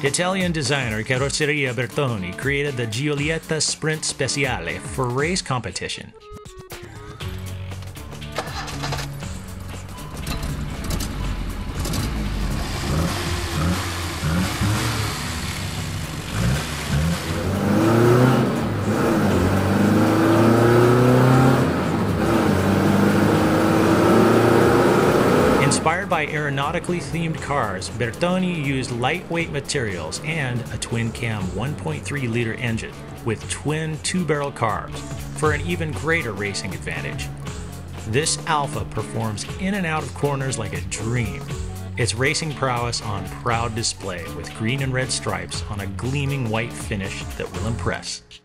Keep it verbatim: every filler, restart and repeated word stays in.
Italian designer Carrozzeria Bertoni created the Giulietta Sprint Speciale for race competition. Inspired by aeronautically themed cars, Bertoni used lightweight materials and a twin-cam one point three liter engine with twin two-barrel carbs for an even greater racing advantage. This Alfa performs in and out of corners like a dream. Its racing prowess on proud display with green and red stripes on a gleaming white finish that will impress.